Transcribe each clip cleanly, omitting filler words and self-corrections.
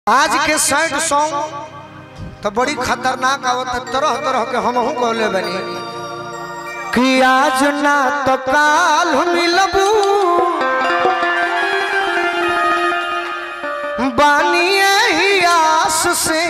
आज के sad song तो बड़ी खतरनाक आवत तरह तरह के हम कहले बनी कि आज ना तो काल मिलबू बानिए ही आस से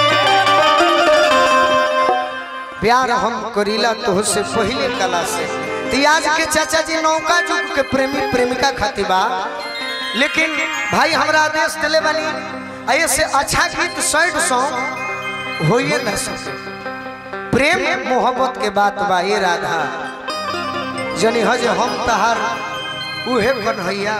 प्यार हम करीला तो से पहले कला से। तो आज के चाचा जी नौका जुग के प्रेमी प्रेमिका खातिबा, लेकिन भाई हमरा आदेश दिले बनी ऐसे अच्छा गीत सैड सॉन्ग हो न सके। प्रेम मोहब्बत के बात बा ये राधा जनी हज हम तहार उहे कन्हैया।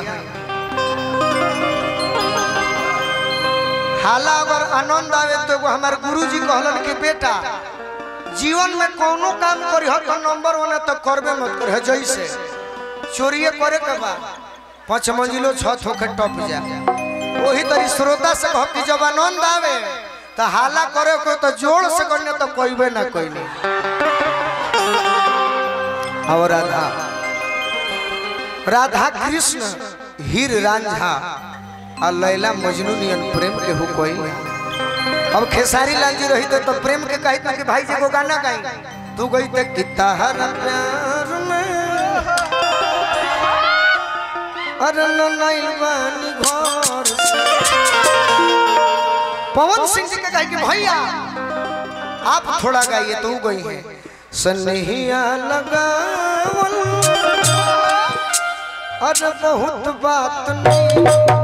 हाला अगर आनंद आवे तो हमार गुरुजी कहलन कि बेटा जीवन में कोनो काम करी हो नंबर 1 तो करबे मत कर। जैसे चोरिए करे के बा 5 मंजिलो छत होके टप जा, वही तरी श्रोता से कह कि जब आनंद आवे तो हाला करे को तो जोड़ से करने तो कोईबे ना कोई नहीं। और राधा राधा कृष्ण हीर रांझा और लैला मजनू नियन प्रेम के हो कोई। अब खेसारी लाल जी रही तो प्रेम के कही था कि भाई जी को गाना गाई, तू गई तो कितना हर प्यार में अरे नैलवानी घर से। पवन सिंह जी का कहे कि भैया आप थोड़ा गाइए, तो गई है सनहिया लगावल अरे बहुत बात नहीं,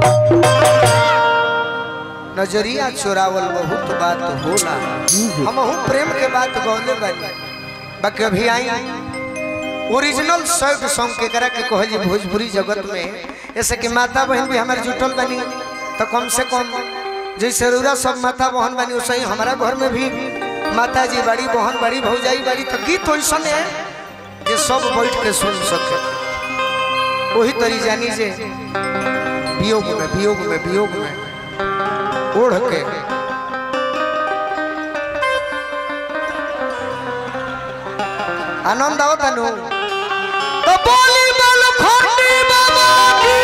नजरिया चुरावल बहुत बात होला। हम प्रेम के बात गौले बनी बाकी अभी आई ओरिजिनल सैड सॉन्ग के करा के कह जी भोजपुरी जगत में ऐसे कि माता बहन भी हमारे जुटल बनी तो कम से कम जैसे रूरा सब माता बहन बनी वैसे ही हमारा घर में भी माता जी बड़ी बहन बड़ी भौजाई बड़ी, तो गीत वैसा है जो सब बैठ के सुन सके। वही तरी जानी जे वियोग में वियोग में वियोग में ओढ़ के आनंद आवता नु तो बोली बोल खंडी बाबा की।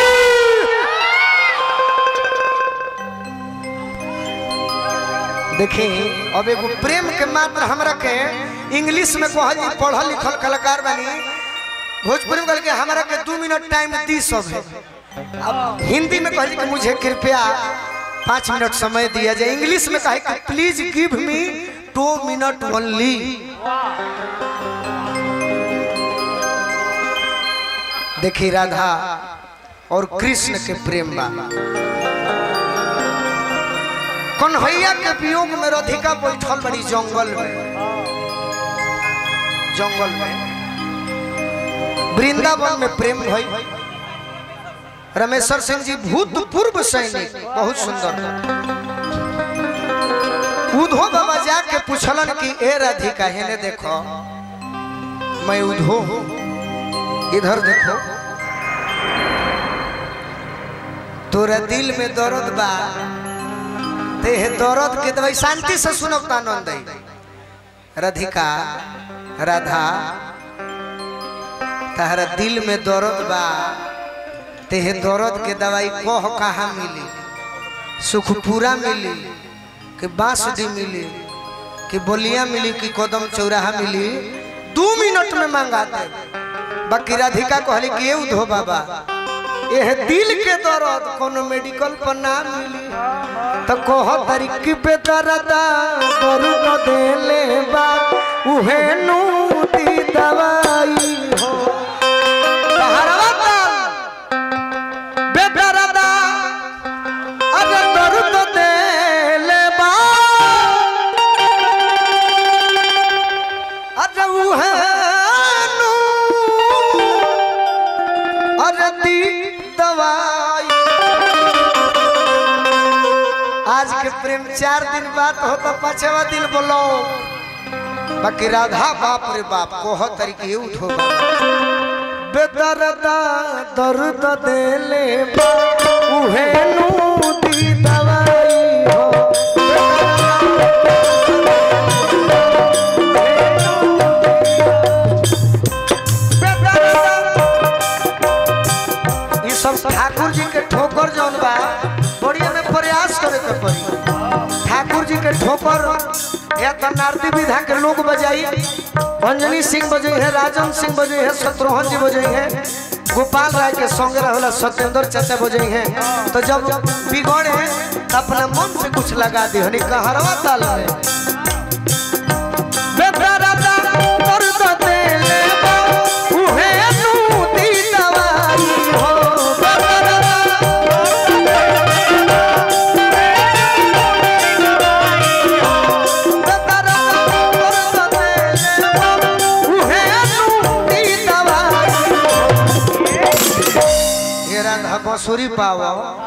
देखिए अब एगो प्रेम के मात्र हमरा के इंग्लिश में कहल पढ़ल लिखल कलाकार बनी, भोजपुरी में कहल के हमरा के 2 मिनट टाइम दी सब है। अब हिंदी में कहल कि मुझे कृपया 5 मिनट समय दिया जाए। इंग्लिश में कहे कि please give me 2 minute only. देखिए राधा और कृष्ण के प्रेम बा, कन्हैया के वियोग में राधिका बैठल बड़ी जंगल में, जंगल में वृंदावन में प्रेम भई। रमेश्वर सिंह जी भूतपूर्व सैनिक बहुत सुंदर उधो बाबा जाके पूछलन कि ए राधिका हेने देखो, मैं उधो हूँ, इधर देखो, तोरा दिल में दर्द बा, ते दर्द के दवाई शांति से सुनब त आनंद आई। राधिका राधा तारा दिल में दर्द बा, ते दर्द के दवाई कह कहाँ मिली, सुखपुरा मिली कि बांसडी मिली कि बोलिया मिली कि कदम चौराहा मिली, 2 मिनट में मंगा दे। बाकी राधिका कहली कि ये उधो बाबा ये दिल के दर्द कोनो मेडिकल पर ना मिली, तो कह तरीकी पे दर्द दर्द देले बा उहे नूती दवाई हो। आज के प्रेम 4 दिन बाद होता 5वां दिन बोलो। बाकी राधा बाप रे बाप कोह तरीके उठो बेदर्दा दर्द देले बा उहे नूती दवाई हो। ये सब ठाकुर जी के ठोकर जौन बा बढ़िया में प्रयास करे के पड़ी। ठाकुर जी के ठोपर या तो नारदी विधा के लोग बजाई, अंजनी सिंह बजे है, राजन सिंह बजे है, शत्रुघ्न जी बजे है, गोपाल राय के संगे रहला सत्येंद्र चाचा बजे हैं। तो जब बिगड़े तो अपना मन से कुछ लगा दी हनी कहरवा ताल में बंसुरी पावा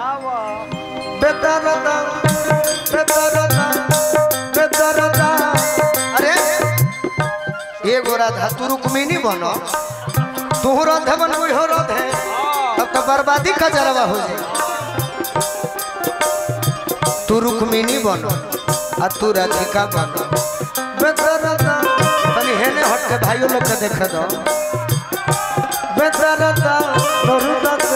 बेदरदा बेदरदा बेदरदा। अरे ये गोरा धा तू रुक्मिनी बनो, तू राधे बन कोई हो राधे, तब तो बर्बादी का जरवा हो जाए। तू रुक्मिनी बनो आ तू राधिका बनो बेदरदा। तनी हेने हट के भाइयों लोग के देख दो बेदरदा दरुदा से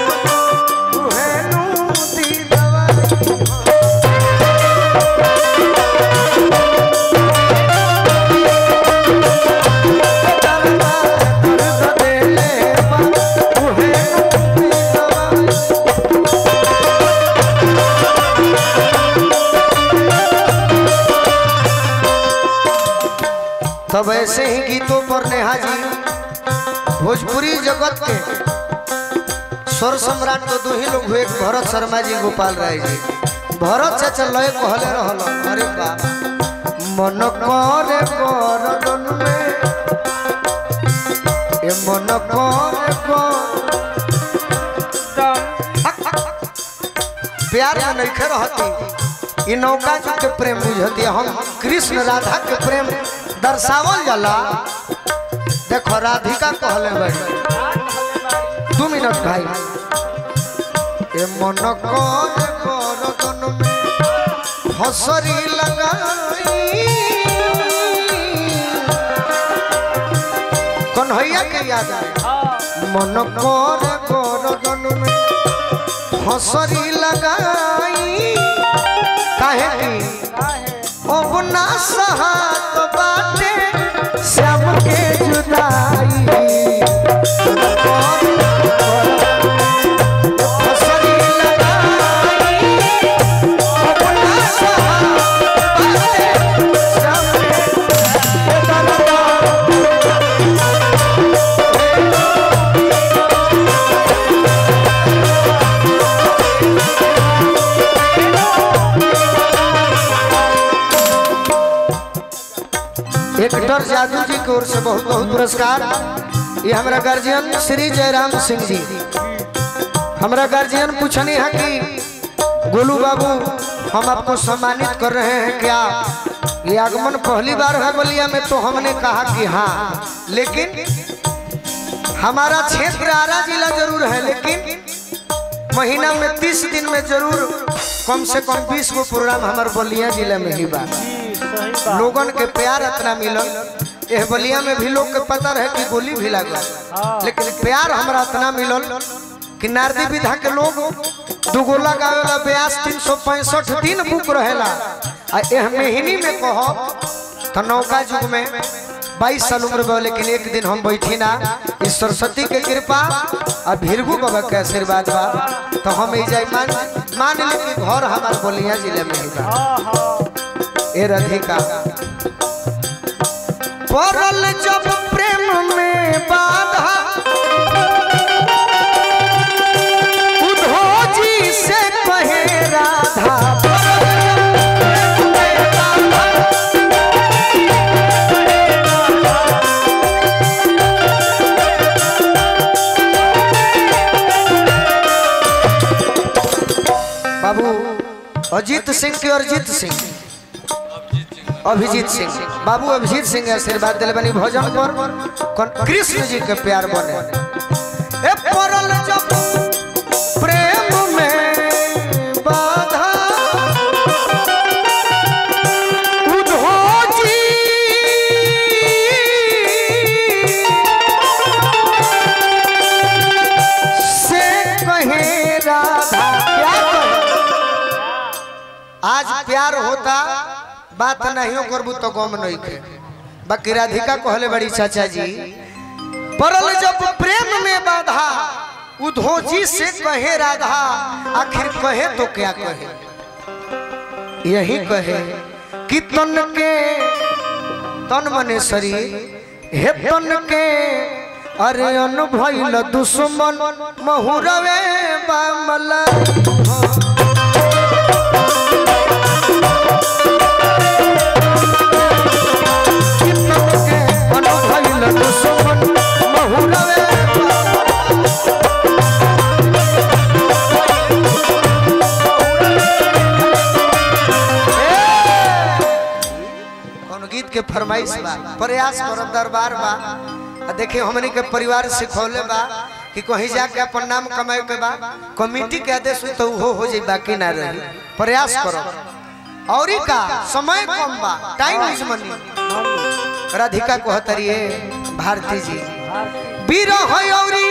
तब ऐसे ही गीतों पर नेहा जी भोजपुरी जगत के स्वर सम्राट तो दो ही लोग हुए, भरत शर्मा जी, गोपाल राय जी। भरत चाचा लय कहले रहल, अरे बा मन करे करदन में ए मन करे प्यार में नहीं रहती ई नौका जी के प्रेम बुझती। हम कृष्ण राधा के प्रेम दर्शावल जाला। देखो राधिका कहले बड़ी 2 मिनट भाई ए मन करे करदन में हसरी लगाई कन्हैया के याद आए मन करे करदन में हसरी लगाई काहे की अब ना सहात बाटे श्याम के जुदाई एक्टर जादू जी की ओर से बहुत बहुत पुरस्कार। ये हमारा गार्जियन श्री जयराम सिंह जी, हमारा गार्जियन पूछनी है कि गोलू बाबू हम आपको सम्मानित कर रहे हैं क्या? ये आगमन पहली बार है बलिया में, तो हमने कहा कि हाँ, लेकिन हमारा क्षेत्र आरा जिला जरूर है, लेकिन महीना में 30 दिन में जरूर कम से कम 20 गो प्रोग्राम हमारे बलिया जिले में ही बात। लोगन के प्यार इतना मिलल, यह बलिया में भी लोग के पता रहे कि गोली भी लगा, लेकिन प्यार हमारा इतना मिलल कि नारदी विधा के लोग 2 गोला गावेला ब्यास 365 दिन बुक रहेला। यह महीनी में कहो तो नौका युग में 22 साल उम्र में, लेकिन एक दिन हम बैठी ना, इस सरस्वती के कृपा और भीरगू बाबा के आशीर्वाद बा, तो हम मान ली कि घर हमारे बलिया जिले में ही बा। ए राधिका पड़ल जब प्रेम में बाधा उद्धव जी से कहे राधा बाबू अजीत सिंह के अरिजीत सिंह अभिजीत सिंह बाबू अभिजीत सिंह आशीर्वाद दिले बनी भजन पर कृष्ण जी के प्यार बने। ए पड़ल जब प्रेम में बाधा उद्धव जी से कहे राधा। क्या कहे? आज प्यार होता बात नहीं करबू तो गम नहीं खे। बाकी राधिका कहले बड़ी चाचा जी परल जब प्रेम में बाधा उधोजी से कहे राधा आखिर कहे तो क्या कहे। यही कहे कि तन के तन मने शरीर हे तन के अरे अन भइल दुश्मन महुरवे बामला गीत के फरमाइश बा प्रयास करब दरबार बा। देखिए हमने के परिवार सिखौले बा कि कहीं जाके अपन नाम कमाए के बा कमेटी के आदेश तो हो जाए बाकी ना रही। प्रयास करो और का समय कम बा टाइम इज मनी। राधिका कहतरिए भारती जी विरह औरी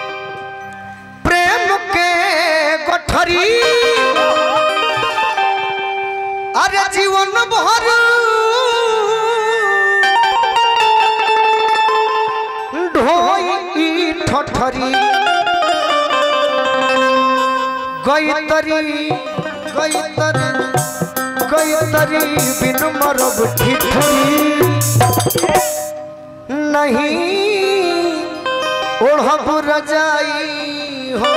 प्रेम के गठरी अरे जीवन भर ढोई ठठरी गई बिन मरब ठिठरी नहीं ओढ़ब रजाई हो।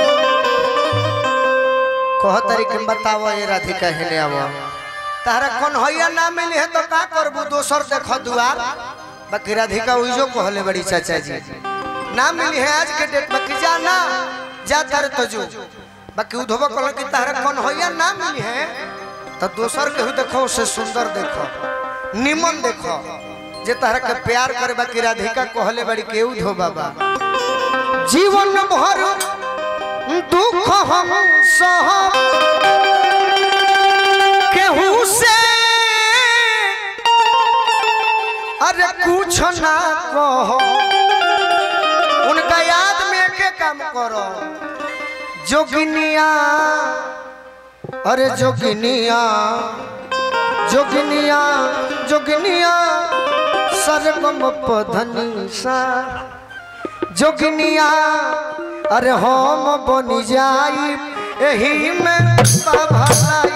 कहतरी के बताओ ये राधिका हेले आवा तारा कौन हैया ना मिले है तो का करबू दोसर देख दुआर। बाकी राधिका उइजो कहले बड़ी चाचा जी ना मिली है आज के डेट में कि जाना जा तर तो जो। बाकी उधोबा कहले कि तारा कौन हैया ना मिली है तो दोसर के देखो से सुंदर देखो निमन देखो जे तारा के प्यार करे। बाकी राधिका कहले बड़ी के उधो बाबा जीवन भर दुख हम सह केहू से अरे कुछ ना कहो उनका याद में के काम करो। जोगिनिया अरे जोगिनिया जोगिनिया जोगिनिया सरगम पधनी सा जोगिनिया अरे हम बनी जाई एही में का भलाई।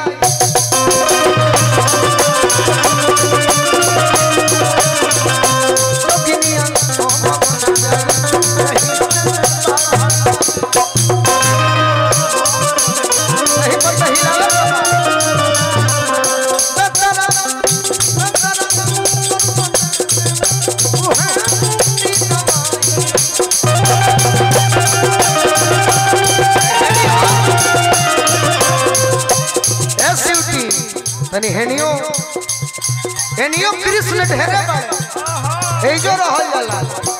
तनी हेनियो हेनियो कृष्ण ढेरे बाड़े ए जो रहल जाला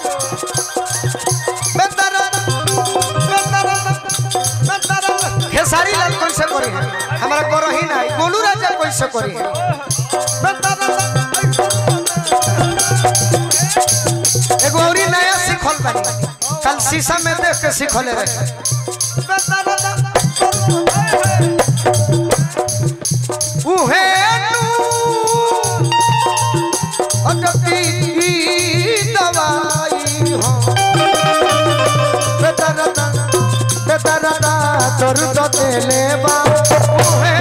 खेसारी लाल कैसे करी है हमारा करो ही ना गोलू राजा कैसे करी है। एगो औरी नया सिखल बानी कल शीशा में देख के सिखले रहे। उहे दवाई हो बेदरदा तोर दते लेबा उहे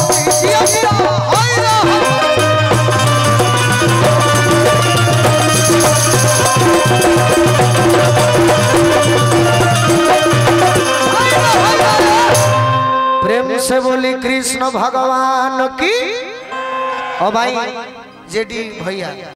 प्रेम से बोली कृष्ण भगवान की। ओ भाई जेडी भैया